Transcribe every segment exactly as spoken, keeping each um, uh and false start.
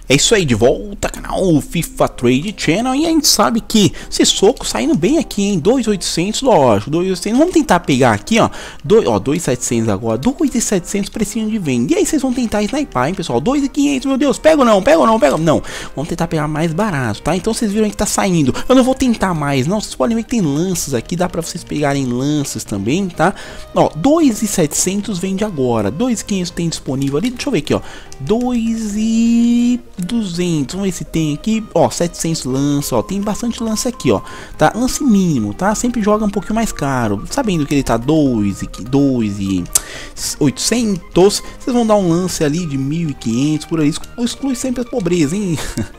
É isso aí, de volta ao canal FIFA Trade Channel. E a gente sabe que esse soco saindo bem aqui, hein? dois mil e oitocentos, lógico, dois mil e oitocentos. Vamos tentar pegar aqui, ó, dois mil e setecentos agora, dois mil e setecentos precinho de venda. E aí vocês vão tentar sniper, hein, pessoal? dois mil e quinhentos, meu Deus, pega ou não, pega ou não, pega ou não. Vamos tentar pegar mais barato, tá? Então vocês viram que tá saindo. Eu não vou tentar mais, não. Vocês podem ver que tem lances aqui, dá pra vocês pegarem lances também, tá? Ó, dois mil e setecentos vende agora, dois mil e quinhentos tem disponível ali. Deixa eu ver aqui, ó, dois mil e duzentos, vamos ver se tem aqui, ó, setecentos lance, ó, tem bastante lance aqui, ó, tá, lance mínimo, tá, sempre joga um pouquinho mais caro, sabendo que ele tá dois mil e oitocentos, vocês vão dar um lance ali de mil e quinhentos, por aí, exclui sempre a pobreza, hein,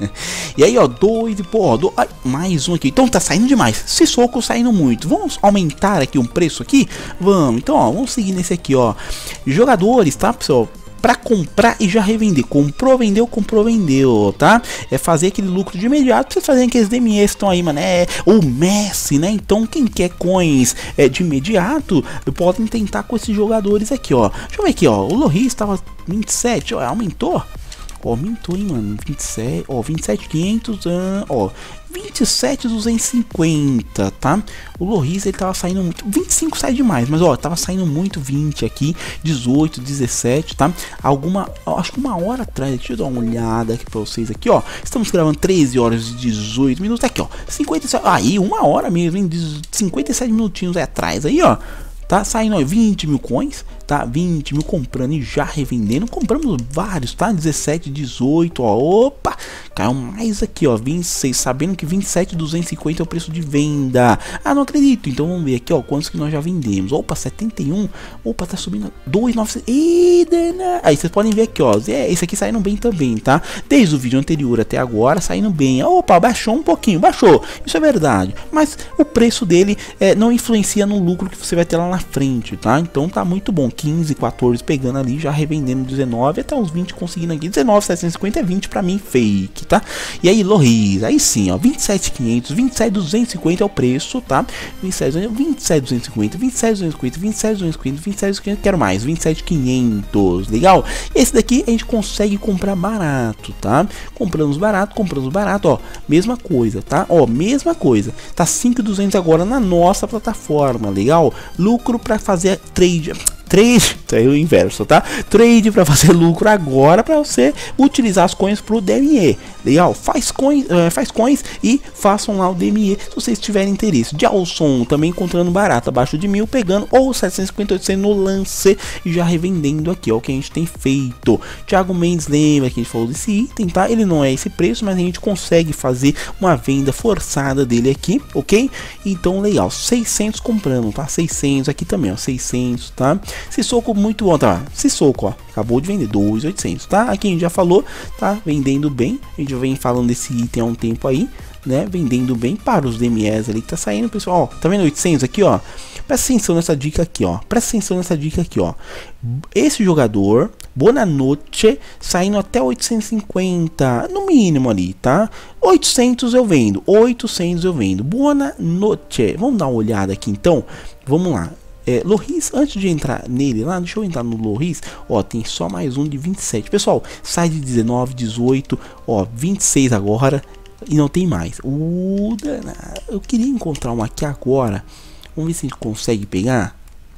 e aí, ó, dois e, pô, ó, do, ai, mais um aqui, então tá saindo demais, esse soco saindo muito, vamos aumentar aqui um preço aqui, vamos, então, ó, vamos seguir nesse aqui, ó, jogadores, tá, pessoal, para comprar e já revender, comprou, vendeu, comprou, vendeu, tá? É fazer aquele lucro de imediato, vocês fazem aqueles D M Es estão aí, mano, é o Messi, né? Então quem quer coins é, de imediato, podem tentar com esses jogadores aqui, ó. Deixa eu ver aqui, ó, o Loris estava vinte e sete, ó, aumentou? Ó, aumentou, hein, mano, vinte e sete, ó, vinte e sete mil e quinhentos, uh, ó, vinte e sete mil duzentos e cinquenta, tá? O Loris, ele tava saindo muito, vinte e cinco sai demais, mas ó, tava saindo muito vinte aqui, dezoito, dezessete, tá? Alguma, acho que uma hora atrás, deixa eu dar uma olhada aqui pra vocês aqui, ó, estamos gravando treze horas e dezoito minutos, aqui, ó, cinquenta e sete, aí, uma hora mesmo, hein, cinquenta e sete minutinhos aí atrás, aí, ó, tá saindo, ó, vinte mil coins, tá, vinte mil comprando e já revendendo, compramos vários, tá, dezessete, dezoito, ó, opa, caiu mais aqui, ó, vinte e seis, sabendo que vinte e sete mil duzentos e cinquenta é o preço de venda, ah, não acredito, então vamos ver aqui, ó, quantos que nós já vendemos, opa, setenta e um, opa, tá subindo, dois mil e novecentos, ih, dana, aí vocês podem ver aqui, ó, é, esse aqui saindo bem também, tá, desde o vídeo anterior até agora, saindo bem, opa, baixou um pouquinho, baixou, isso é verdade, mas o preço dele é, não influencia no lucro que você vai ter lá na frente, tá, então tá muito bom, quinze, quatorze pegando ali, já revendendo dezenove, até os vinte conseguindo aqui, dezenove, setecentos e cinquenta é vinte pra mim, fake, tá? E aí, Loris, aí sim, ó, vinte e sete mil e quinhentos, vinte e sete mil duzentos e cinquenta é o preço, tá? vinte e sete mil duzentos e cinquenta, vinte e sete mil duzentos e cinquenta, vinte e sete mil duzentos e cinquenta, vinte e sete mil duzentos e cinquenta, quero mais, vinte e sete mil e quinhentos, legal? Esse daqui a gente consegue comprar barato, tá? Compramos barato, compramos barato, ó, mesma coisa, tá? Ó, mesma coisa, tá cinco mil e duzentos agora na nossa plataforma, legal? Lucro pra fazer trade... Trade, é o inverso, tá? Trade para fazer lucro agora para você utilizar as coins pro D M E. Legal? Faz coins, uh, faz coins e façam lá o D M E se vocês tiverem interesse. Jalson também encontrando barato, abaixo de mil, pegando ou setecentos e cinquenta, oitocentos no lance e já revendendo aqui, ó, o que a gente tem feito. Thiago Mendes, lembra que a gente falou desse item, tá? Ele não é esse preço, mas a gente consegue fazer uma venda forçada dele aqui, ok? Então, legal, seiscentos comprando, tá? seiscentos aqui também, ó, seiscentos, tá? Sissoko muito bom, tá? Sissoko, ó, acabou de vender dois mil e oitocentos, tá? Aqui a gente já falou, tá? Vendendo bem. A gente já vem falando desse item há um tempo aí, né? Vendendo bem para os D M Es ali que tá saindo, pessoal. Ó, tá vendo oitocentos aqui, ó? Presta atenção nessa dica aqui, ó. Presta atenção nessa dica aqui, ó. Esse jogador, Bonanote, saindo até oitocentos e cinquenta, no mínimo ali, tá? oitocentos eu vendo, oitocentos eu vendo. Bonanote. Vamos dar uma olhada aqui, então. Vamos lá. É, Loris, antes de entrar nele lá, deixa eu entrar no Loris, ó, tem só mais um de vinte e sete, pessoal, sai de dezenove, dezoito, ó, vinte e seis agora, e não tem mais, uh, eu queria encontrar um aqui agora, vamos ver se a gente consegue pegar,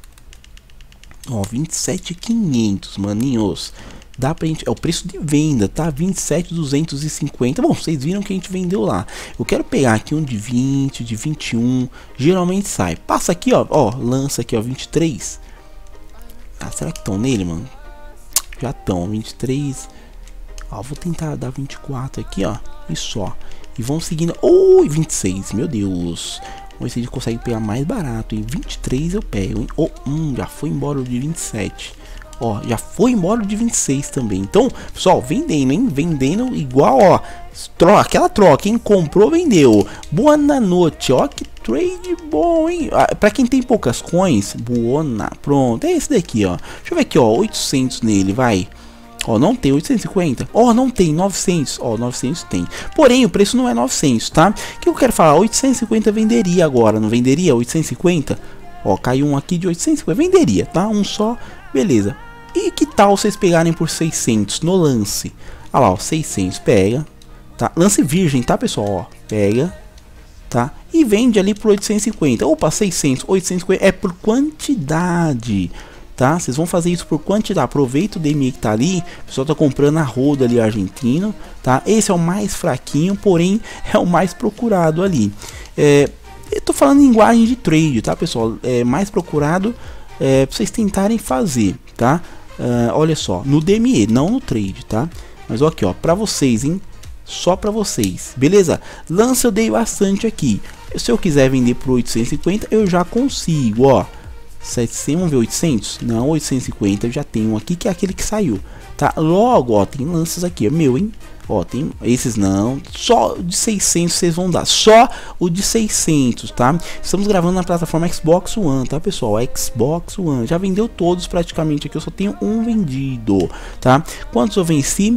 ó, vinte e sete mil e quinhentos, maninhos, dá pra gente, é o preço de venda, tá? vinte e sete mil duzentos e cinquenta. Bom, vocês viram que a gente vendeu lá. Eu quero pegar aqui um de vinte, de vinte e um. Geralmente sai. Passa aqui, ó, ó, lança aqui, ó, vinte e três. Ah, será que estão nele, mano? Já estão, vinte e três. Ó, vou tentar dar vinte e quatro aqui, ó, e só. E vão seguindo. Oh, vinte e seis, meu Deus. Vamos ver se a gente consegue pegar mais barato, em vinte e três eu pego, hein? Oh, hum, já foi embora o de vinte e sete. Ó, já foi embora o de vinte e seis também. Então, pessoal, vendendo, hein? Vendendo igual, ó. Troca, aquela troca, hein? Comprou, vendeu. Boa noite, ó. Que trade bom, hein? Ah, pra quem tem poucas coins, boa, pronto. É esse daqui, ó. Deixa eu ver aqui, ó. oitocentos nele, vai. Ó, não tem oitocentos e cinquenta. Ó, não tem novecentos. Ó, novecentos tem. Porém, o preço não é novecentos, tá? O que eu quero falar? oitocentos e cinquenta venderia agora, não venderia? oitocentos e cinquenta? Ó, caiu um aqui de oitocentos e cinquenta. Venderia, tá? Um só, beleza. E que tal vocês pegarem por seiscentos no lance? Olha lá, ó, seiscentos, pega, tá? Lance virgem, tá, pessoal? Ó, pega, tá? E vende ali por oitocentos e cinquenta. Opa, seiscentos, oitocentos e cinquenta é por quantidade, tá? Vocês vão fazer isso por quantidade. Aproveita o D M E que tá ali, o pessoal tá comprando a roda ali argentino, tá? Esse é o mais fraquinho, porém é o mais procurado ali. É, eu tô falando em linguagem de trade, tá, pessoal? É mais procurado é, pra vocês tentarem fazer, tá? Uh, olha só, no D M E, não no trade, tá? Mas ó, aqui, ó, pra vocês, hein? Só pra vocês, beleza? Lança eu dei bastante aqui. Se eu quiser vender por oitocentos e cinquenta, eu já consigo, ó. setecentos, vamos ver oitocentos? Não, oitocentos e cinquenta eu já tenho aqui, que é aquele que saiu, tá? Logo, ó, tem lanças aqui, é meu, hein? Ó, tem esses não, só de seiscentos vocês vão dar, só o de seiscentos, tá? Estamos gravando na plataforma Xbox One, tá, pessoal? Xbox One, já vendeu todos praticamente aqui, eu só tenho um vendido, tá? Quantos eu venci?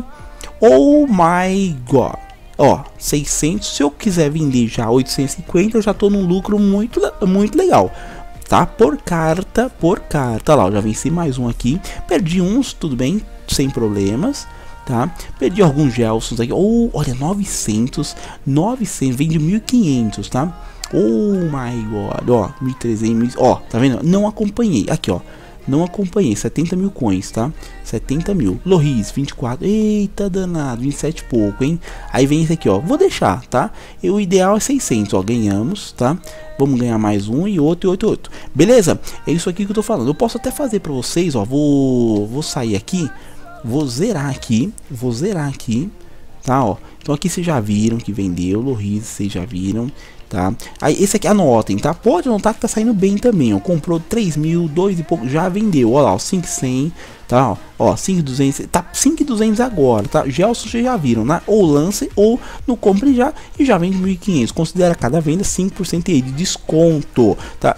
Oh my god! Ó, seiscentos, se eu quiser vender já oitocentos e cinquenta, eu já tô num lucro muito, muito legal, tá? Por carta, por carta, lá, eu já venci mais um aqui, perdi uns, tudo bem, sem problemas, tá? Perdi alguns Gelsons aqui, oh, olha, novecentos, novecentos, vende mil e quinhentos, tá? Oh my god, ó, mil e trezentos, ó, tá vendo? Não acompanhei, aqui, ó. Não acompanhei, setenta mil coins, tá? setenta mil. Loris, vinte e quatro. Eita danado, vinte e sete e pouco, hein? Aí vem esse aqui, ó. Vou deixar, tá? E o ideal é seiscentos, ó. Ganhamos, tá? Vamos ganhar mais um e outro e outro e outro. Beleza? É isso aqui que eu tô falando. Eu posso até fazer pra vocês, ó. Vou, vou sair aqui. Vou zerar aqui. Vou zerar aqui. Tá, ó. Então aqui vocês já viram que vendeu. Loris, vocês já viram. Tá? Aí esse aqui anotem, tá? Pode anotar que tá saindo bem também, ó. Comprou três mil, dois e pouco, já vendeu. Ó lá, ó, cinco mil e cem, tá? Ó, ó cinco mil e duzentos, tá? cinco mil e duzentos agora, tá? Gelson vocês já viram, né? Ou lance ou no compre já e já vende mil e quinhentos. Considera cada venda cinco por cento de desconto, tá?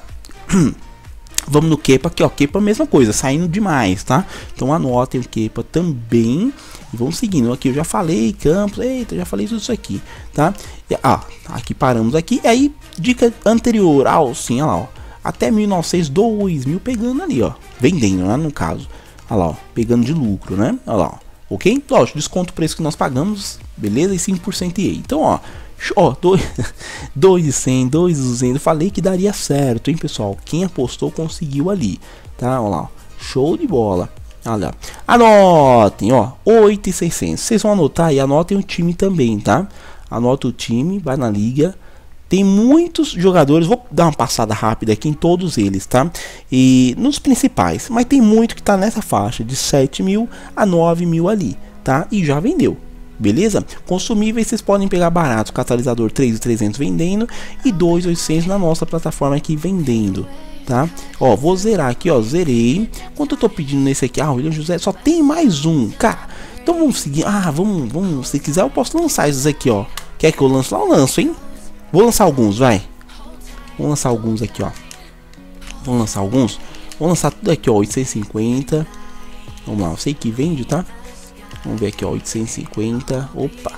Vamos no Kepa aqui, ó. Kepa a mesma coisa, saindo demais, tá? Então anotem o Kepa também. E vamos seguindo. Aqui eu já falei, campos. Eita, já falei tudo isso aqui, tá? E, ah, aqui paramos aqui. E aí, dica anterior ao sim, olha lá, ó. Até mil e novecentos, dois mil pegando ali, ó. Vendendo, né? No caso. Olha lá, ó. Pegando de lucro, né? Olha lá, ó. Ok? Lógico, desconto o preço que nós pagamos, beleza? E cinco por cento E A. Então, ó. Ó, dois e cem, dois e duzentos. Falei que daria certo, hein, pessoal? Quem apostou conseguiu ali, tá? Olha lá, ó. Show de bola. Olha, anotem, ó, oito e seiscentos. Vocês vão anotar e anotem o time também, tá? Anota o time, vai na liga. Tem muitos jogadores, vou dar uma passada rápida aqui em todos eles, tá? E nos principais, mas tem muito que tá nessa faixa de sete mil a nove mil ali, tá? E já vendeu. Beleza? Consumíveis vocês podem pegar barato, catalisador três mil e trezentos vendendo e dois mil e oitocentos na nossa plataforma aqui vendendo. Tá? Ó, vou zerar aqui, ó, zerei. Quanto eu tô pedindo nesse aqui? Ah, William José, só tem mais um, cara. Então vamos seguir. Ah, vamos, vamos, se quiser eu posso lançar esses aqui, ó. Quer que eu lance lá? Eu lanço, hein? Vou lançar alguns, vai. Vou lançar alguns aqui, ó. Vou lançar alguns. Vou lançar tudo aqui, ó, oitocentos e cinquenta. Vamos lá, eu sei que vende, tá? Vamos ver aqui, ó, oitocentos e cinquenta. Opa.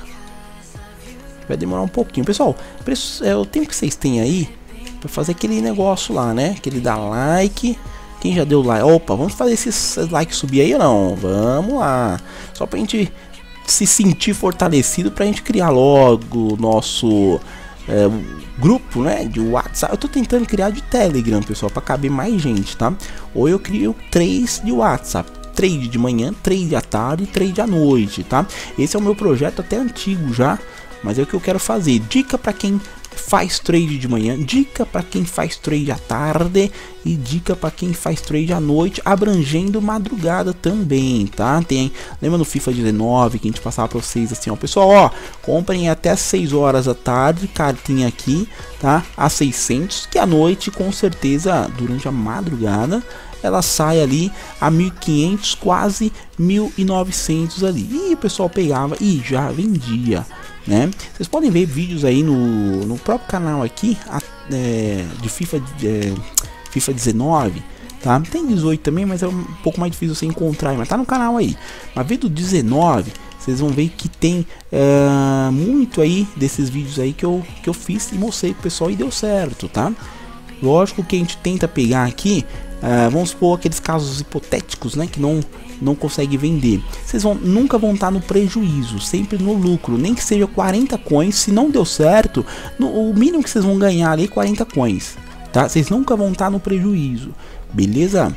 Vai demorar um pouquinho, pessoal. Preço, é o tempo que vocês têm aí para fazer aquele negócio lá, né? Aquele dá like. Quem já deu like? Opa, vamos fazer esses likes subir aí ou não? Vamos lá. Só pra gente se sentir fortalecido, pra gente criar logo o nosso é, grupo, né? De WhatsApp. Eu tô tentando criar de Telegram, pessoal, para caber mais gente, tá? Ou eu crio três de WhatsApp. Trade de manhã, trade à tarde, trade à noite, tá? Esse é o meu projeto até antigo já, mas é o que eu quero fazer. Dica para quem faz trade de manhã, dica para quem faz trade à tarde e dica para quem faz trade à noite, abrangendo madrugada também, tá? Tem, lembra no FIFA dezenove que a gente passava para vocês assim, ó, pessoal, ó, comprem até seis horas da tarde, cartinha aqui, tá? A seiscentos, que à noite com certeza durante a madrugada ela sai ali a mil e quinhentos, quase mil e novecentos ali. E o pessoal pegava e já vendia, né? Vocês podem ver vídeos aí no, no próprio canal aqui a, é, de FIFA, é, FIFA dezenove, tá? Tem dezoito também, mas é um pouco mais difícil você encontrar, mas tá no canal aí. Mas vê do dezenove, vocês vão ver que tem é, muito aí desses vídeos aí que eu, que eu fiz e mostrei pro pessoal e deu certo, tá? Lógico que a gente tenta pegar aqui, uh, vamos supor aqueles casos hipotéticos, né, que não não consegue vender. Vocês vão nunca vão estar no prejuízo, sempre no lucro, nem que seja quarenta coins. Se não deu certo, no, o mínimo que vocês vão ganhar ali é quarenta coins, tá? Vocês nunca vão estar no prejuízo, beleza?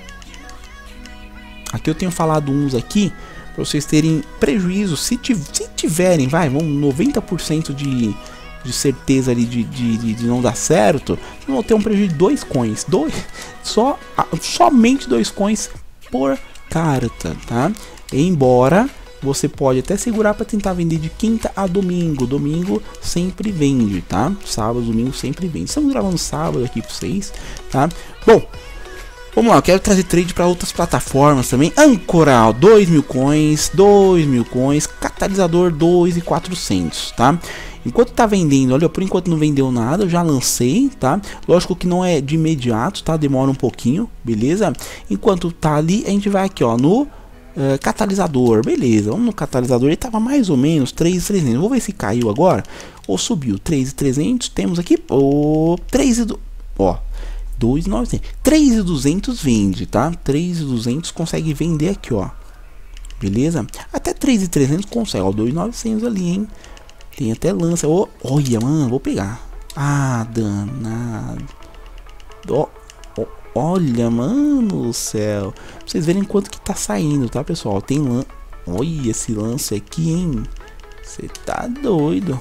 Aqui eu tenho falado uns aqui para vocês terem prejuízo, se, se tiverem, vai, vão noventa por cento de de certeza ali de, de, de não dar certo, vão ter um prejuízo de dois coins, dois, só, somente dois coins por carta, tá? Embora você pode até segurar para tentar vender de quinta a domingo. Domingo sempre vende, tá? Sábado, domingo sempre vende. Estamos gravando sábado aqui para vocês, tá? Bom, vamos lá, eu quero trazer trade para outras plataformas também. Ancoral, dois mil coins, dois mil coins, catalisador dois mil e quatrocentos, tá? Enquanto tá vendendo, olha, por enquanto não vendeu nada, eu já lancei, tá? Lógico que não é de imediato, tá? Demora um pouquinho, beleza? Enquanto tá ali, a gente vai aqui, ó, no uh, catalisador, beleza? Vamos no catalisador, ele tava mais ou menos três mil e trezentos. Vou ver se caiu agora ou subiu. três mil e trezentos, temos aqui, ó, três mil, ó, dois mil e novecentos. três mil e duzentos vende, tá? três mil e duzentos consegue vender aqui, ó. Beleza? Até três mil e trezentos consegue, ó, dois mil e novecentos ali, hein? Tem até lança. Oh, olha, mano, vou pegar. Ah, danado. Oh, oh, olha, mano do céu. Pra vocês verem quanto que tá saindo, tá, pessoal? Tem lan... Olha esse lance aqui, hein? Você tá doido.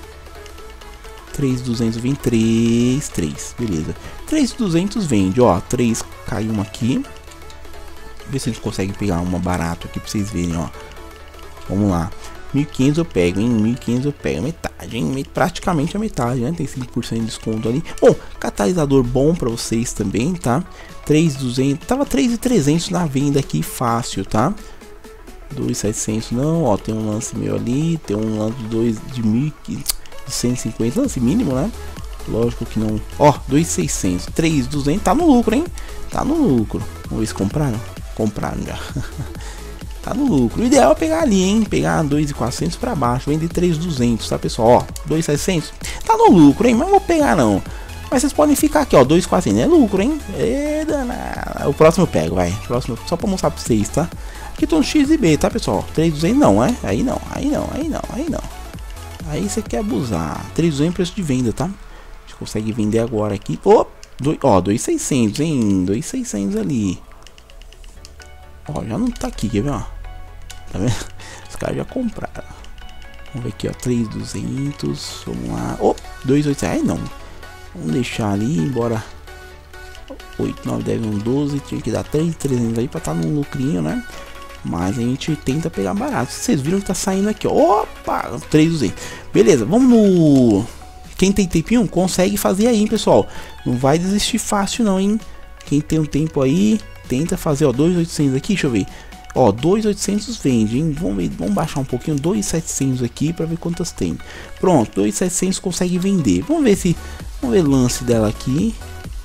três mil e duzentos vem três, três. Beleza. três mil e duzentos vende, ó. três caiu uma aqui. Ver se a gente consegue pegar uma barato aqui pra vocês verem, ó. Vamos lá. mil e quinhentos eu pego, hein? mil e quinhentos eu pego. Metade, hein? Praticamente a metade, né? Tem cinco por cento de desconto ali. Bom, catalisador bom pra vocês também, tá? três mil e duzentos. Tava três mil e trezentos na venda aqui, fácil, tá? dois mil e setecentos não. Ó, tem um lance meu ali. Tem um lance de, dois, de, mil, de cento e cinquenta. Lance mínimo, né? Lógico que não. Ó, dois mil e seiscentos. três mil e duzentos. Tá no lucro, hein? Tá no lucro. Vamos ver se compraram. Compraram já. Tá no lucro. O ideal é pegar ali, hein? Pegar dois mil e quatrocentos pra baixo. Vender três mil e duzentos, tá, pessoal? Ó, dois mil e seiscentos. Tá no lucro, hein? Mas não vou pegar, não. Mas vocês podem ficar aqui, ó. dois mil e quatrocentos. É lucro, hein? É danado. O próximo eu pego, vai. O próximo, só pra mostrar pra vocês, tá? Aqui tô no X e B, tá, pessoal? três mil e duzentos não, é? Aí não, aí não, aí não, aí não. Aí você quer abusar. três mil e duzentos é preço de venda, tá? A gente consegue vender agora aqui. Oh, dois, ó, dois mil e seiscentos, hein? dois mil e seiscentos ali. Ó, já não tá aqui, quer ver, ó? Tá vendo? Os caras já compraram. Vamos ver aqui, ó, três mil e duzentos. Vamos lá. Oh, dois mil e oitocentos. Ai, não. Vamos deixar ali, embora. oito, nove, dez, onze, doze. Tinha que dar três mil e trezentos aí pra estar tá num lucrinho, né? Mas a gente tenta pegar barato. Vocês viram que tá saindo aqui, ó. Opa, três mil e duzentos. Beleza, vamos no... Quem tem tempinho consegue fazer aí, hein, pessoal. Não vai desistir fácil não, hein. Quem tem um tempo aí, tenta fazer, ó, dois mil e oitocentos aqui, deixa eu ver. Ó, dois mil e oitocentos vende, hein? Vamos ver, vamos baixar um pouquinho, dois mil e setecentos aqui para ver quantas tem. Pronto, dois mil e setecentos consegue vender. Vamos ver se, vamos ver o lance dela aqui.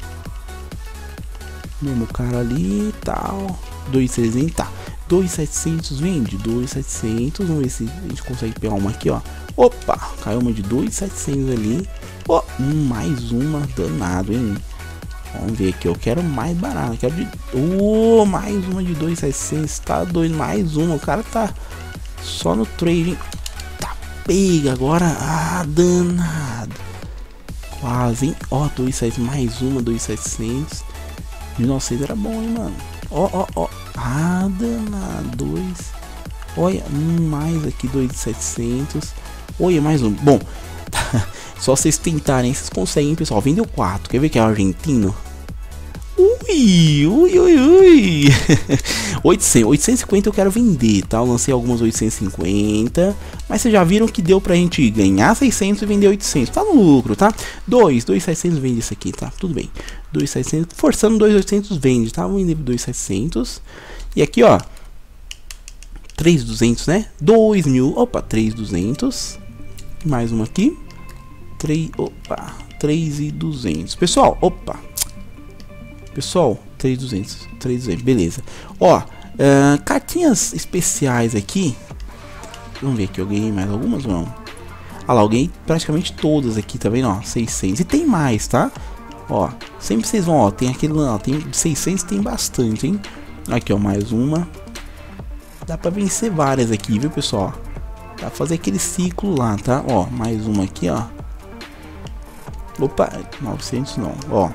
Mesmo cara ali, tal. dois mil e trezentos, tá. dois mil e setecentos vende, dois mil e setecentos. Vamos ver se a gente consegue pegar uma aqui, ó. Opa, caiu uma de dois mil e setecentos ali. Ó, hum, mais uma, danado, hein? Vamos ver aqui, eu quero mais barato, quero de... Oh, mais uma de dois mil e setecentos, tá doido, mais uma, o cara tá só no trading. Tá, pega agora, ah, danado. Quase, hein, ó, dois mil e setecentos, mais uma, dois mil e setecentos. mil e novecentos era bom, hein, mano. Ó, ó, ó, ah, danado, dois. Olha, um mais aqui, dois mil e setecentos. Olha, mais um, bom. Só vocês tentarem, vocês conseguem, pessoal. Vendeu quatro. Quer ver que é argentino? Ui, ui, ui, ui. oitocentos, oitocentos e cinquenta eu quero vender, tá? Eu lancei algumas oitocentos e cinquenta. Mas vocês já viram que deu pra gente ganhar seiscentos e vender oitocentos. Tá no lucro, tá? dois, dois mil e setecentos vende isso aqui, tá? Tudo bem. dois mil e setecentos, forçando dois mil e oitocentos vende, tá? Vamos vender dois mil e setecentos. E aqui, ó. três mil e duzentos, né? dois mil. Opa, três mil e duzentos. Mais uma aqui. três, opa, três mil e duzentos. Pessoal, opa. Pessoal, três mil e duzentos, três mil e duzentos, beleza. Ó, uh, cartinhas especiais aqui. Vamos ver aqui, eu ganhei mais algumas ou não? Ah lá, eu ganhei praticamente todas aqui, tá vendo? Ó, seiscentos. E tem mais, tá? Ó, sempre vocês vão, ó, tem aquele, ó, tem seiscentos, tem bastante, hein? Aqui, ó, mais uma. Dá pra vencer várias aqui, viu, pessoal? Dá pra fazer aquele ciclo lá, tá? Ó, mais uma aqui, ó. Opa, novecentos não, ó.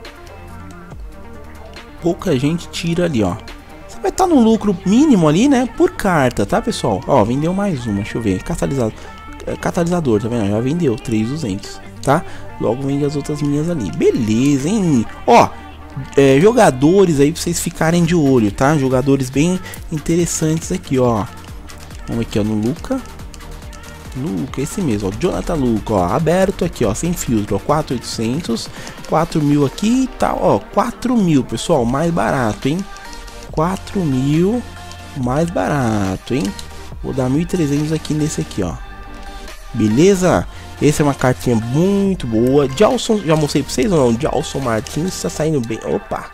Pouca gente tira ali, ó. Você vai estar no lucro mínimo ali, né? Por carta, tá, pessoal? Ó, vendeu mais uma, deixa eu ver. Catalisador, catalisador, tá vendo? Já vendeu, três mil e duzentos, tá? Logo vende as outras minhas ali. Beleza, hein? Ó, é, jogadores aí pra vocês ficarem de olho, tá? Jogadores bem interessantes aqui, ó. Vamos aqui, ó, no Luca. Luca, esse mesmo, ó, Jonathan Luca, ó, aberto aqui, ó, sem filtro, ó, quatro mil e oitocentos, quatro mil aqui e tal, ó, quatro mil, pessoal, mais barato, hein, quatro mil, mais barato, hein, vou dar mil e trezentos aqui nesse aqui, ó, beleza? Essa é uma cartinha muito boa. Gelson, já mostrei pra vocês ou não? Gelson Martins está saindo bem, opa,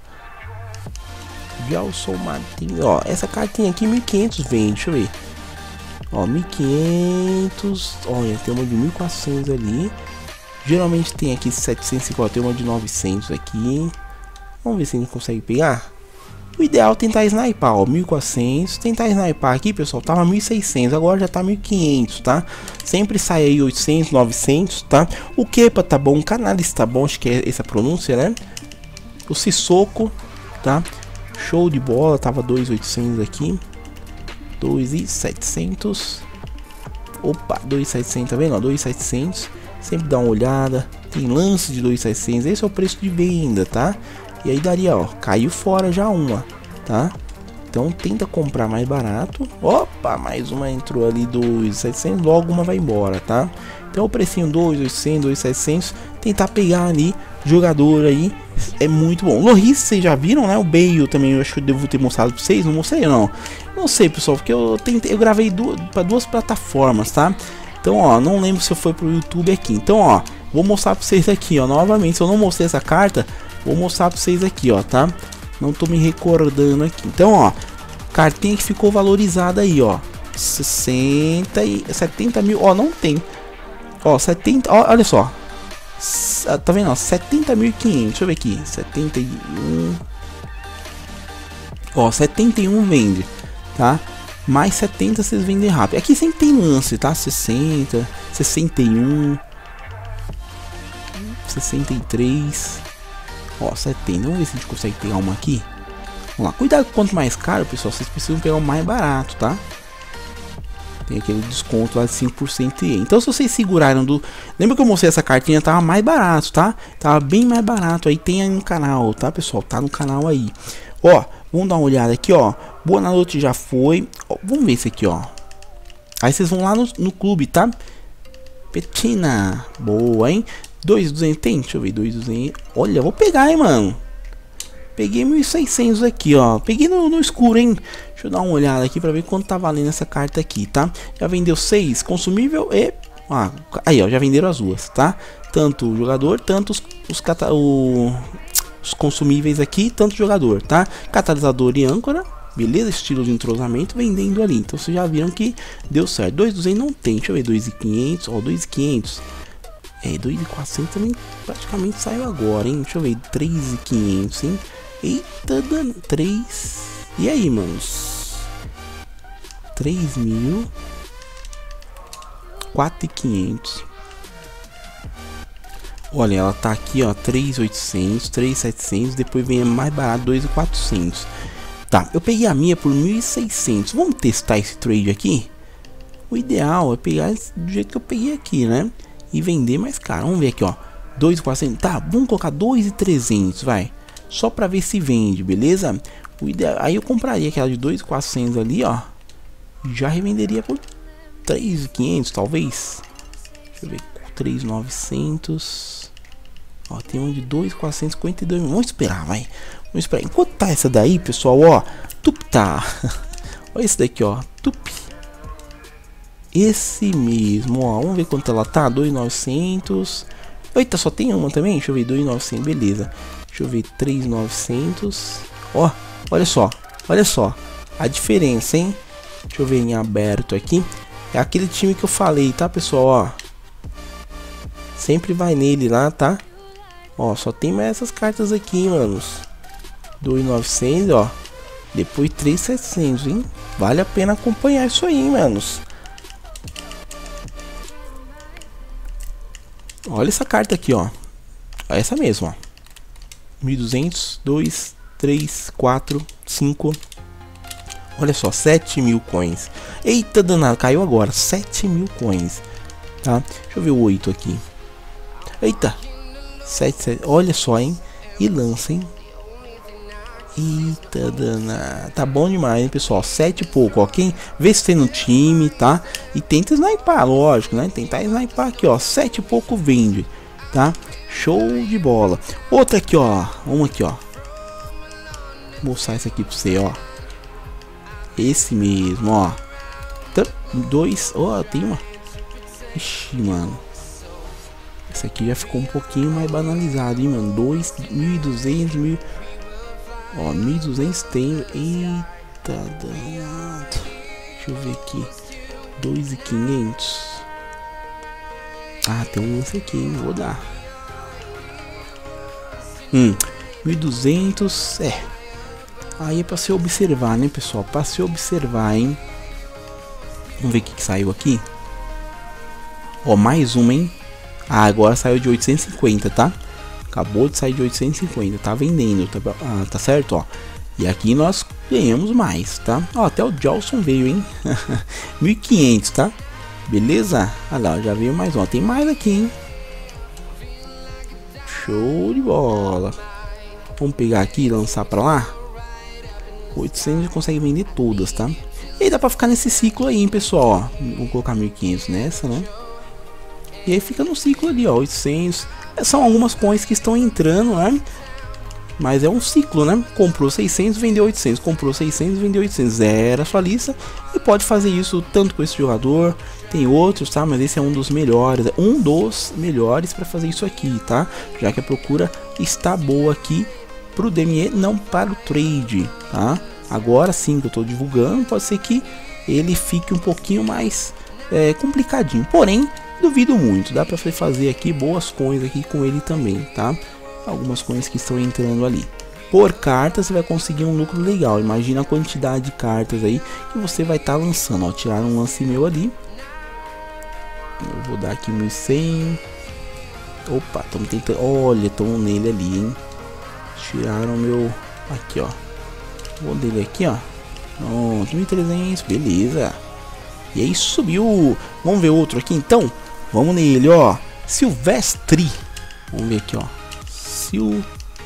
Gelson Martins, ó, essa cartinha aqui, mil e quinhentos vende, deixa eu ver. Ó, mil e quinhentos, olha, tem uma de mil e quatrocentos ali. Geralmente tem aqui setecentos e cinquenta, tem uma de novecentos aqui. Vamos ver se a gente consegue pegar. O ideal é tentar snipar, ó, mil e quatrocentos. Tentar snipar aqui, pessoal, tava mil e seiscentos, agora já tá mil e quinhentos, tá? Sempre sai aí oitocentos, novecentos, tá? O Kepa tá bom, o Canalis tá bom, acho que é essa pronúncia, né? O Sissoko, tá? Show de bola, tava dois mil e oitocentos aqui. dois mil e setecentos. Opa, dois mil e setecentos, tá vendo? dois mil e setecentos. Sempre dá uma olhada. Tem lance de dois mil e setecentos. Esse é o preço de venda, tá? E aí daria, ó, caiu fora já uma, tá? Então tenta comprar mais barato. Opa, mais uma entrou ali, dois mil e setecentos. Logo uma vai embora, tá? Então o precinho dois mil e oitocentos, dois mil e setecentos. Tentar pegar ali jogador aí é muito bom. Loris, vocês já viram, né? O Bale também, eu acho que eu devo ter mostrado pra vocês. Não mostrei, não. Não sei, pessoal, porque eu tentei, eu gravei duas, para duas plataformas, tá? Então, ó, não lembro se foi pro YouTube aqui. Então, ó, vou mostrar pra vocês aqui, ó, novamente. Se eu não mostrei essa carta, vou mostrar pra vocês aqui, ó, tá? Não tô me recordando aqui. Então, ó, cartinha que ficou valorizada aí, ó, sessenta e setenta mil, ó, não tem. Ó, setenta, ó, olha só. Tá vendo, ó, setenta mil e quinhentos. Deixa eu ver aqui, setenta e um. Ó, setenta e um vende, tá? Mais setenta vocês vendem rápido. Aqui sempre tem lance, tá? sessenta, sessenta e um, sessenta e três. Ó, setenta. Vamos ver se a gente consegue pegar uma aqui. Vamos lá. Cuidado, quanto mais caro, pessoal, vocês precisam pegar o mais barato, tá? Tem aquele desconto lá de cinco por cento. Então, se vocês seguraram do... Lembra que eu mostrei essa cartinha? Tava mais barato, tá? Tava bem mais barato. Aí tem aí no canal, tá, pessoal? Tá no canal aí. Ó, vamos dar uma olhada aqui, ó. Boa noite, já foi. Ó, vamos ver esse aqui, ó. Aí vocês vão lá no, no clube, tá? Petina. Boa, hein? dois mil e duzentos tem? Deixa eu ver. dois mil e duzentos. Olha, vou pegar, hein, mano. Peguei mil e seiscentos aqui, ó. Peguei no, no escuro, hein? Deixa eu dar uma olhada aqui pra ver quanto tá valendo essa carta aqui, tá? Já vendeu seis consumível e... Ah, aí, ó. Já venderam as duas, tá? Tanto o jogador, tanto os, os, cata... o... os consumíveis aqui, tanto o jogador, tá? Catalisador e âncora. Beleza? Estilo de entrosamento vendendo ali. Então vocês já viram que deu certo. dois mil e duzentos não tem. Deixa eu ver. dois mil e quinhentos. Ó, dois mil e quinhentos. É, dois mil e quatrocentos também praticamente saiu agora, hein? Deixa eu ver. três mil e quinhentos, hein? Eita, dano. três. E aí, manos? três mil. quatro mil e quinhentos. Olha, ela tá aqui, ó. três mil e oitocentos. três mil e setecentos. Depois vem a mais barato. dois mil e quatrocentos. Tá, eu peguei a minha por mil e seiscentos. Vamos testar esse trade aqui? O ideal é pegar do jeito que eu peguei aqui, né? E vender mais caro. Vamos ver aqui, ó. dois mil e quatrocentos. Tá, vamos colocar dois mil e trezentos, vai. Só pra ver se vende, beleza? O ideal... Aí eu compraria aquela de dois mil e quatrocentos ali, ó. Já revenderia por três mil e quinhentos, talvez. Deixa eu ver. três mil e novecentos. Ó, tem um de dois mil quatrocentos e cinquenta e dois. Vamos esperar, vai. Vamos esperar. Enquanto tá essa daí, pessoal, ó. Tup tá. Olha esse daqui, ó. Tup. Esse mesmo, ó. Vamos ver quanto ela tá. dois mil e novecentos. Eita, só tem uma também. Deixa eu ver. dois mil e novecentos, beleza. Deixa eu ver. três mil e novecentos. Ó, olha só. Olha só. A diferença, hein? Deixa eu ver em aberto aqui. É aquele time que eu falei, tá, pessoal? Ó. Sempre vai nele lá, tá? Ó, só tem mais essas cartas aqui, manos. dois mil e novecentos, ó. Depois três mil e setecentos, hein? Vale a pena acompanhar isso aí, manos. Olha essa carta aqui, ó. Essa mesmo, ó. mil e duzentos, dois, três, quatro, cinco. Olha só, sete mil coins. Eita danado, caiu agora. sete mil coins. Tá? Deixa eu ver o oito aqui. Eita. sete, sete. Olha só, hein? E lança, hein? Eita danado. Tá bom demais, hein, pessoal? sete e pouco, ó. Quem vê se tem no time, tá? E tenta snipar, lógico, né? Tentar snipar aqui, ó. sete e pouco vende, tá? Show de bola. Outra aqui, ó. Uma aqui, ó. Vou mostrar esse aqui pra você, ó. Esse mesmo, ó. Dois. Ó, oh, tem uma. Ixi, mano. Esse aqui já ficou um pouquinho mais banalizado, hein, mano. dois mil e duzentos, mil. Ó, mil e duzentos tem. Eita, danado. Deixa eu ver aqui. dois mil e quinhentos. Ah, tem um lance aqui, hein? Vou dar. Hum, mil e duzentos. É. Aí é pra se observar, né, pessoal? Pra se observar, hein? Vamos ver o que, que saiu aqui. Ó, mais uma, hein? Ah, agora saiu de oitocentos e cinquenta, tá? Acabou de sair de oitocentos e cinquenta. Tá vendendo, tá, ah, tá certo, ó. E aqui nós ganhamos mais, tá? Ó, até o Johnson veio, hein? mil e quinhentos, tá? Beleza? Olha lá, já veio mais um. Tem mais aqui, hein? Show de bola. Vamos pegar aqui e lançar pra lá. oitocentos consegue vender todas, tá? E aí dá pra ficar nesse ciclo aí, hein, pessoal, ó. Vou colocar mil e quinhentos nessa, né? E aí fica no ciclo ali, ó, oitocentos. São algumas coins que estão entrando, né? Mas é um ciclo, né? Comprou seiscentos, vendeu oitocentos. Comprou seiscentos, vendeu oitocentos. Zera a sua lista. E pode fazer isso tanto com esse jogador. Tem outros, tá? Mas esse é um dos melhores. Um dos melhores para fazer isso aqui, tá? Já que a procura está boa aqui pro D M E, não para o trade, tá? Agora sim que eu estou divulgando, pode ser que ele fique um pouquinho mais é, complicadinho. Porém, duvido muito. Dá para fazer aqui boas coins aqui com ele também, tá? Algumas coisas que estão entrando ali. Por carta você vai conseguir um lucro legal. Imagina a quantidade de cartas aí que você vai estar tá lançando. Ó, tiraram um lance meu ali. Eu vou dar aqui mil e cem. Opa, estamos tentando. Olha, estão nele ali, hein? Tiraram meu. Aqui, ó. Vou dele aqui, ó. Pronto, mil e trezentos. Beleza. E aí subiu. Vamos ver outro aqui então. Vamos nele, ó. Silvestre. Vamos ver aqui, ó. Sil...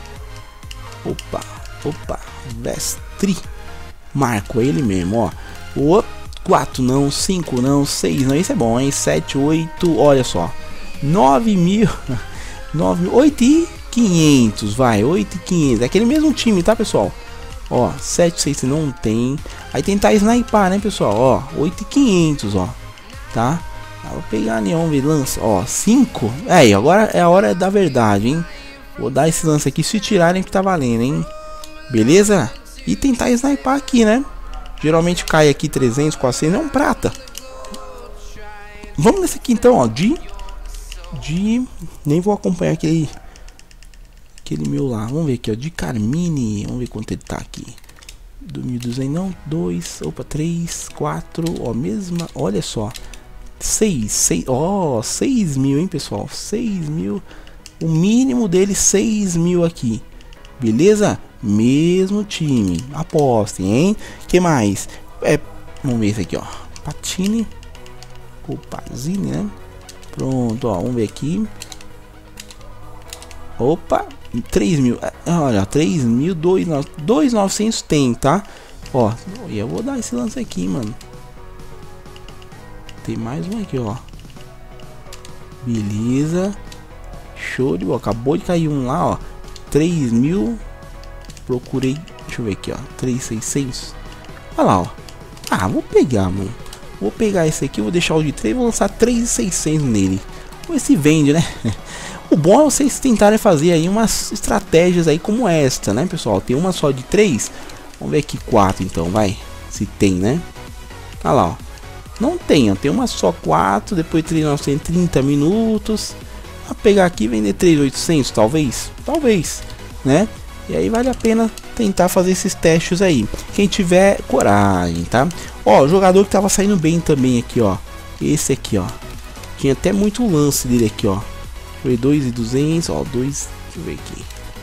Opa, opa, Vestri. Marco, é ele mesmo, ó. O quatro não, cinco não, seis não, esse é bom, hein? sete, oito, olha só. nove mil, nove mil, oito mil e quinhentos, vai, oito mil e quinhentos. É aquele mesmo time, tá, pessoal? Ó, sete, seis não tem. Aí tentar snipar, né, pessoal? Ó, oito mil e quinhentos, ó. Tá? Vou pegar neon, lança, ó, cinco. É, agora é a hora da verdade, hein? Vou dar esse lance aqui, se tirarem que tá valendo, hein? Beleza? E tentar snipar aqui, né? Geralmente cai aqui trezentos, quatrocentos, é um prata. Vamos nesse aqui então, ó. De... De... Nem vou acompanhar aquele... Aquele meu lá. Vamos ver aqui, ó. De Carmine. Vamos ver quanto ele tá aqui. Do mil e duzentos, não. dois, opa, três, quatro. Ó, mesma... Olha só. seis, seis... Ó, seis mil, hein, pessoal? seis mil... O mínimo dele seis mil aqui. Beleza? Mesmo time. Apostem, hein? Que mais? É, vamos ver esse aqui, ó. Patini. Opa, Zine, né? Pronto, ó. Vamos ver aqui. Opa, três mil. Olha, três mil, dois mil e novecentos tem, tá? Ó, e eu vou dar esse lance aqui, mano. Tem mais um aqui, ó. Beleza. Show de bola. Acabou de cair um lá, ó. três mil. Procurei. Deixa eu ver aqui, ó. três mil e seiscentos. Olha lá, ó. Ah, vou pegar, mano. Vou pegar esse aqui. Vou deixar o de três. Vou lançar três mil e seiscentos nele. Vamos ver se vende, né? O bom é vocês tentarem fazer aí umas estratégias aí como esta, né, pessoal? Tem uma só de três. Vamos ver aqui quatro, então, vai. Se tem, né? Olha lá, ó. Não tem, ó. Tem uma só quatro. Depois três mil novecentos, trinta minutos. a pegar aqui e vender três mil e oitocentos, talvez, talvez, né? E aí vale a pena tentar fazer esses testes aí, quem tiver coragem, tá? Ó, o jogador que tava saindo bem também aqui, ó, esse aqui, ó, tinha até muito lance dele aqui, ó, foi dois mil e duzentos, ó, dois, deixa eu ver aqui,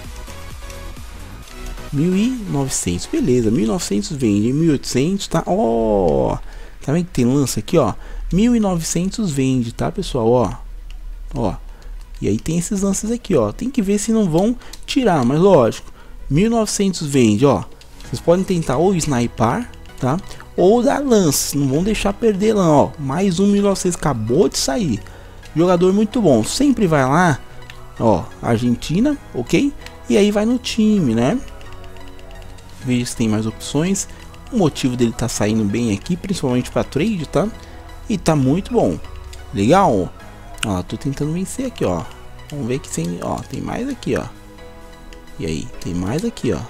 mil e novecentos, beleza, mil e novecentos vende, mil e oitocentos, tá? Ó, tá vendo que tem lance aqui, ó, mil e novecentos vende, tá, pessoal, ó, ó, e aí tem esses lances aqui, ó, tem que ver se não vão tirar, mas lógico, mil e novecentos vende, ó, vocês podem tentar ou snipar, tá, ou dar lance, não vão deixar perder lá, ó, mais um mil e novecentos, acabou de sair, jogador muito bom, sempre vai lá, ó, Argentina, ok, e aí vai no time, né, veja se tem mais opções, o motivo dele tá saindo bem aqui, principalmente para trade, tá, e tá muito bom, legal, ó, tô tentando vencer aqui, ó, vamos ver que tem, ó, tem mais aqui, ó, e aí, tem mais aqui, ó,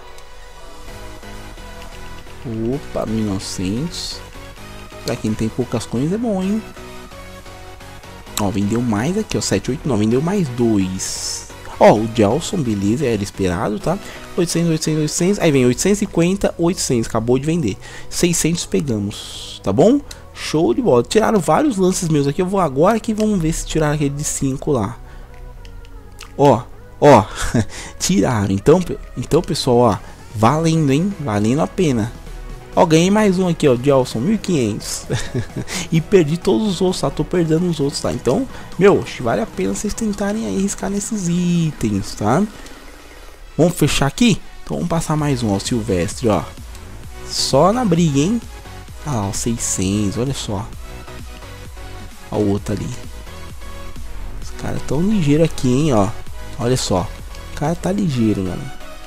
opa, mil e novecentos, pra quem tem poucas coins é bom, hein, ó, vendeu mais aqui, ó, sete oito nove, vendeu mais dois, ó, o Gelson, beleza, era esperado, tá, oitocentos, oitocentos, oitocentos, aí vem oitocentos e cinquenta, oitocentos, acabou de vender, seiscentos pegamos, tá bom? Show de bola, tiraram vários lances meus aqui, eu vou agora aqui, vamos ver se tiraram aquele de cinco lá, ó, ó, tiraram, então, então pessoal, ó, valendo, hein, valendo a pena, ó, ganhei mais um aqui, ó, Gelson, mil e quinhentos, e perdi todos os outros, tá, tô perdendo os outros, tá, então, meu, vale a pena vocês tentarem aí arriscar nesses itens, tá, vamos fechar aqui, então vamos passar mais um, ó, Silvestre, ó, só na briga, hein, ah, ó, seiscentos, olha só, ó, o outro ali, os caras tão ligeiro aqui, hein, ó, olha só, o cara tá ligeiro, mano,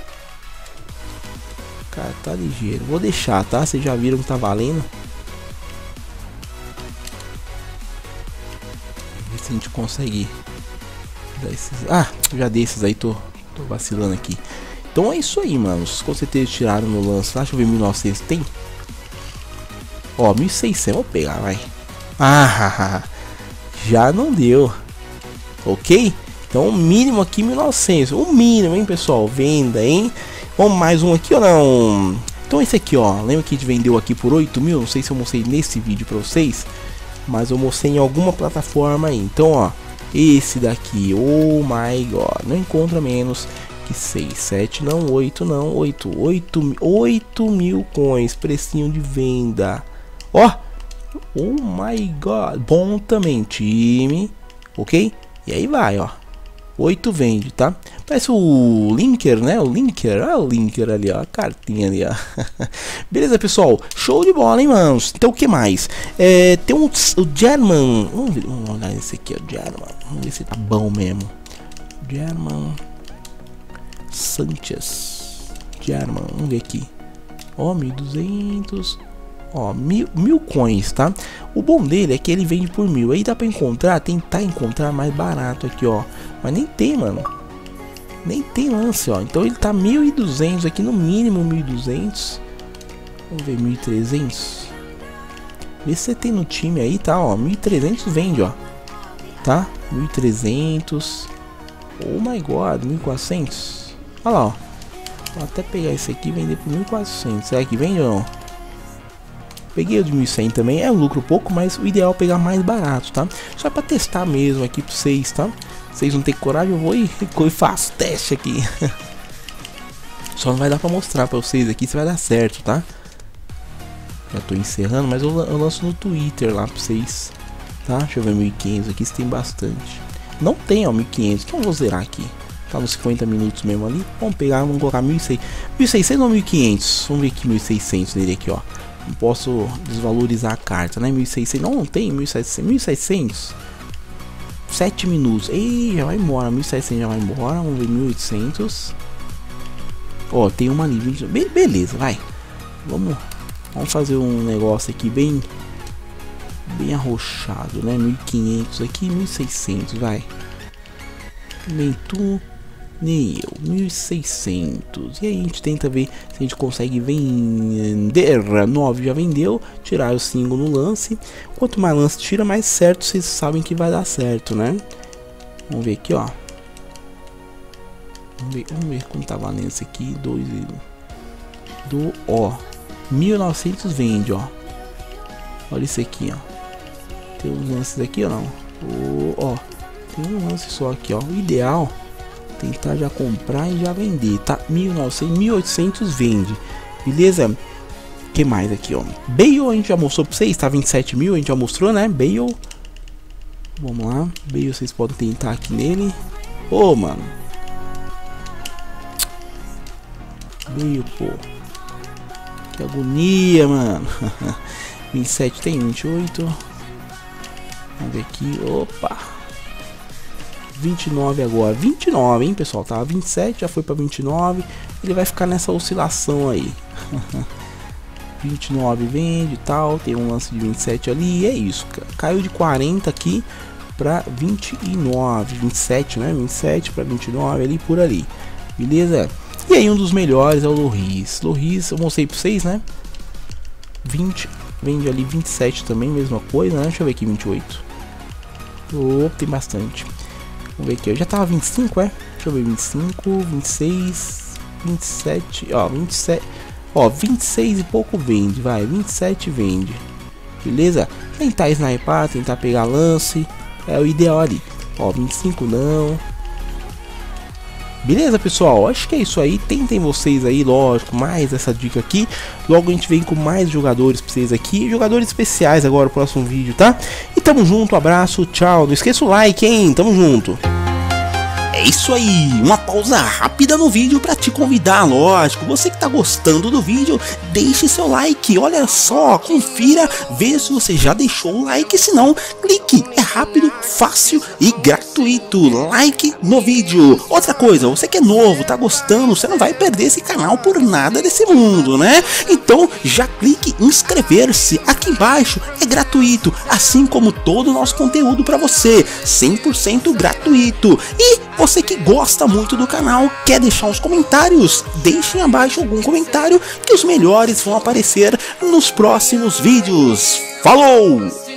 o cara tá ligeiro, vou deixar, tá, vocês já viram que tá valendo, ver se a gente consegue dar esses, ah, já desses aí, tô, tô vacilando aqui, então é isso aí, mano, com certeza tiraram no lance, tá? Deixa eu ver, mil e novecentos tem? Ó, mil e seiscentos, vou pegar, vai. Ah, já não deu. Ok? Então o mínimo aqui mil e novecentos. O mínimo, hein, pessoal? Venda, hein? Vamos mais um aqui ou não? Então esse aqui, ó. Lembra que a gente vendeu aqui por oito mil? Não sei se eu mostrei nesse vídeo pra vocês. Mas eu mostrei em alguma plataforma aí. Então, ó. Esse daqui. Oh my god. Não encontra menos que seis, sete, não, oito, não, oito, oito, oito mil coins. Precinho de venda. Ó, oh, oh my god, bom também, time, ok? E aí vai, ó, oito vende, tá? Parece o Linker, né? O Linker, olha o Linker ali, ó, a cartinha ali, ó. Beleza, pessoal, show de bola, hein, manos? Então, o que mais? É, tem um, o German, vamos, ver, vamos olhar esse aqui, ó, German, vamos ver se tá bom mesmo. German Sanchez, German, vamos ver aqui, ó, mil e duzentos. Ó, mil, mil coins, tá? O bom dele é que ele vende por mil. Aí dá pra encontrar, tentar encontrar mais barato aqui, ó. Mas nem tem, mano. Nem tem lance, ó. Então ele tá mil e duzentos aqui, no mínimo mil e duzentos. Vamos ver, mil e trezentos. Vê se você tem no time aí, tá? Ó, mil e trezentos vende, ó. Tá? mil e trezentos. Oh my god, mil e quatrocentos. Olha lá, ó. Vou até pegar esse aqui e vender por mil e quatrocentos. Será que vende ou não? Peguei o de mil e cem também, é um lucro pouco, mas o ideal é pegar mais barato, tá? Só pra testar mesmo aqui pra vocês, tá? Vocês não tem coragem, eu vou e, e faço teste aqui. Só não vai dar pra mostrar pra vocês aqui se vai dar certo, tá? Já tô encerrando, mas eu, eu lanço no Twitter lá pra vocês, tá? Deixa eu ver, mil e quinhentos aqui, se tem bastante. Não tem, ó, mil e quinhentos, então eu vou zerar aqui. Tá nos cinquenta minutos mesmo ali. Vamos pegar, vamos colocar mil e seiscentos. mil e seiscentos ou mil e quinhentos? Vamos ver aqui mil e seiscentos dele aqui, ó. Não posso desvalorizar a carta, né? mil e seiscentos, não, não tem, mil e setecentos, mil e setecentos, sete minutos, ei, já vai embora, mil e setecentos já vai embora, vamos ver, mil e oitocentos, ó, tem uma ali, Be beleza, vai, vamos, vamos fazer um negócio aqui bem, bem arrochado, né, mil e quinhentos aqui, mil e seiscentos, vai, nem tu, nem eu, mil e seiscentos, e aí a gente tenta ver se a gente consegue vender, nove já vendeu, tirar o cinco no lance, quanto mais lance tira, mais certo vocês sabem que vai dar certo, né? Vamos ver aqui, ó. Vamos ver, vamos ver como tá valendo esse aqui. dois do, ó, mil e novecentos vende, ó. Olha isso aqui, ó. Tem uns lances aqui ou não? O, ó, tem um lance só aqui, ó. O ideal tentar já comprar e já vender, tá? mil e novecentos, mil e oitocentos vende, beleza? Que mais aqui, ó? Bale a gente já mostrou pra vocês, tá? vinte e sete mil, a gente já mostrou, né? Bale. Vamos lá. Bale, vocês podem tentar aqui nele. Ô, oh, mano. Bale, pô. Que agonia, mano. vinte e sete tem vinte e oito. Vamos ver aqui. Opa. vinte e nove agora. vinte e nove, hein, pessoal? Tá? vinte e sete, já foi pra vinte e nove. Ele vai ficar nessa oscilação aí. vinte e nove vende e tal. Tem um lance de vinte e sete ali. E é isso, cara. Caiu de quarenta aqui pra vinte e nove. vinte e sete, né? vinte e sete pra vinte e nove ali por ali. Beleza? E aí um dos melhores é o Loris. Loris, eu mostrei pra vocês, né? vinte. Vende ali vinte e sete também, mesma coisa, né? Deixa eu ver aqui, vinte e oito. Opa, tem bastante. Vamos ver aqui, eu já tava vinte e cinco, é? Deixa eu ver, vinte e cinco, vinte e seis, vinte e sete, ó, vinte e sete. Ó, vinte e seis e pouco vende, vai, vinte e sete vende. Beleza? Tentar sniper, tentar pegar lance, é o ideal ali. Ó, vinte e cinco não. Beleza, pessoal? Acho que é isso aí. Tentem vocês aí, lógico, mais essa dica aqui. Logo a gente vem com mais jogadores pra vocês aqui. Jogadores especiais agora no próximo vídeo, tá? E tamo junto, abraço, tchau. Não esqueça o like, hein? Tamo junto. É isso aí, uma pausa rápida no vídeo para te convidar, lógico. Você que tá gostando do vídeo, deixe seu like, olha só, confira, veja se você já deixou o like, se não, clique, é rápido, fácil e gratuito, like no vídeo. Outra coisa, você que é novo, tá gostando, você não vai perder esse canal por nada desse mundo, né? Então já clique em inscrever-se aqui embaixo, é gratuito, assim como todo o nosso conteúdo para você, cem por cento gratuito. E você que gosta muito do canal, quer deixar uns comentários? Deixem abaixo algum comentário que os melhores vão aparecer nos próximos vídeos. Falou!